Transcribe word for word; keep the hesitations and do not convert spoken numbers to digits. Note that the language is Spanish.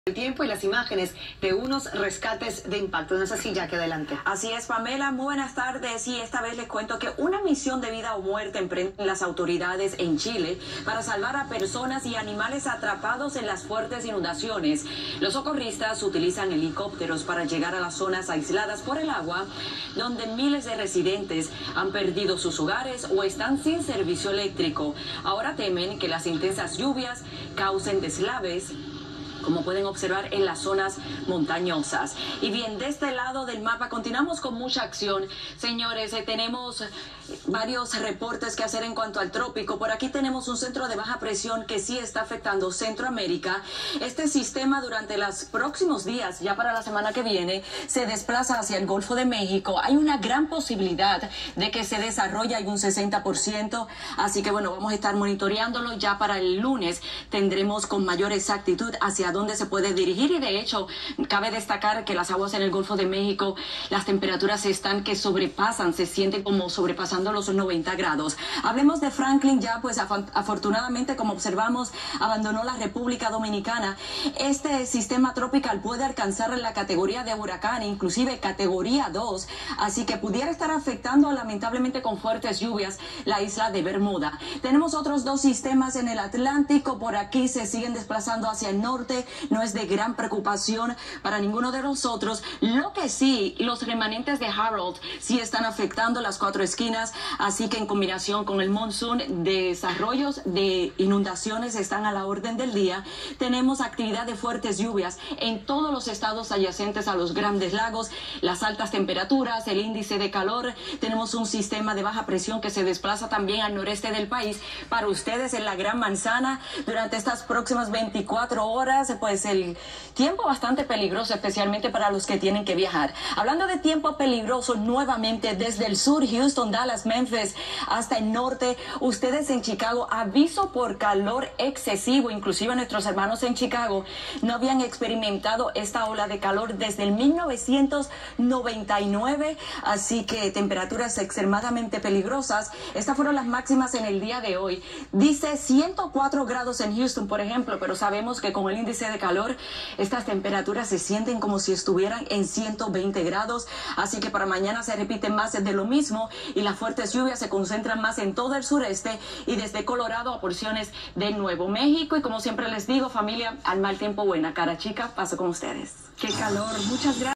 El tiempo y las imágenes de unos rescates de impacto. No sé si ya que adelante. Así es, Pamela, muy buenas tardes. Y esta vez les cuento que una misión de vida o muerte emprenden las autoridades en Chile para salvar a personas y animales atrapados en las fuertes inundaciones. Los socorristas utilizan helicópteros para llegar a las zonas aisladas por el agua, donde miles de residentes han perdido sus hogares o están sin servicio eléctrico. Ahora temen que las intensas lluvias causen deslaves, como pueden observar en las zonas montañosas. Y bien, de este lado del mapa continuamos con mucha acción. Señores, eh, tenemos varios reportes que hacer en cuanto al trópico. Por aquí tenemos un centro de baja presión que sí está afectando Centroamérica. Este sistema durante los próximos días, ya para la semana que viene, se desplaza hacia el Golfo de México. Hay una gran posibilidad de que se desarrolle, hay un sesenta por ciento. Así que bueno, vamos a estar monitoreándolo. Ya para el lunes tendremos con mayor exactitud hacia dónde se puede dirigir, y de hecho cabe destacar que las aguas en el Golfo de México, las temperaturas están que sobrepasan, se sienten como sobrepasando los noventa grados. Hablemos de Franklin. Ya pues afortunadamente, como observamos, abandonó la República Dominicana. Este sistema tropical puede alcanzar la categoría de huracán, inclusive categoría dos, así que pudiera estar afectando lamentablemente con fuertes lluvias la isla de Bermuda. Tenemos otros dos sistemas en el Atlántico, por aquí se siguen desplazando hacia el norte. No es de gran preocupación para ninguno de nosotros. Lo que sí, los remanentes de Harold sí están afectando las cuatro esquinas, así que en combinación con el monzón, desarrollos de inundaciones están a la orden del día. Tenemos actividad de fuertes lluvias en todos los estados adyacentes a los grandes lagos, las altas temperaturas, el índice de calor. Tenemos un sistema de baja presión que se desplaza también al noreste del país. Para ustedes en la Gran Manzana, durante estas próximas veinticuatro horas, pues el tiempo bastante peligroso, especialmente para los que tienen que viajar. Hablando de tiempo peligroso, nuevamente desde el sur, Houston, Dallas, Memphis, hasta el norte, ustedes en Chicago, aviso por calor excesivo. Inclusive nuestros hermanos en Chicago no habían experimentado esta ola de calor desde el mil novecientos noventa y nueve, así que temperaturas extremadamente peligrosas. Estas fueron las máximas en el día de hoy. Dice ciento cuatro grados en Houston, por ejemplo, pero sabemos que con el índice de calor, estas temperaturas se sienten como si estuvieran en ciento veinte grados, así que para mañana se repite más de lo mismo, y las fuertes lluvias se concentran más en todo el sureste y desde Colorado a porciones de Nuevo México. Y como siempre les digo, familia, al mal tiempo buena cara chica, paso con ustedes. Qué calor, muchas gracias.